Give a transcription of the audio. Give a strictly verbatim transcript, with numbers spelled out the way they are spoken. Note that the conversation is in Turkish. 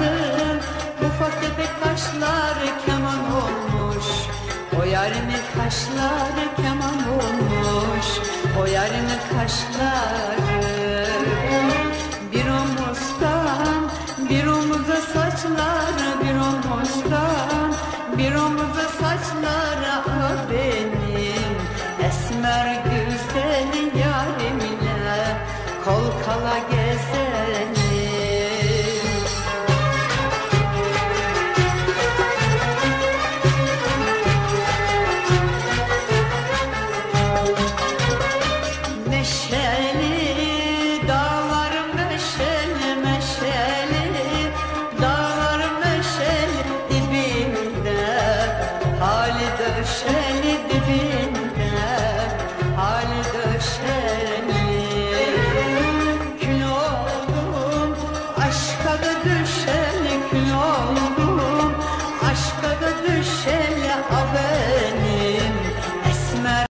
saçların, ufak tefek kaşları keman olmuş. O yarının kaşları keman olmuş. O yarının kaşları. Bir omuzdan bir omuza saçları, bir omuzdan bir omuza saçları. Ah benim esmer güzel yarimle kol kala gezelim. Meşeli dağlar meşeli, meşeli dağlar meşeli, dibinde hali döşeli.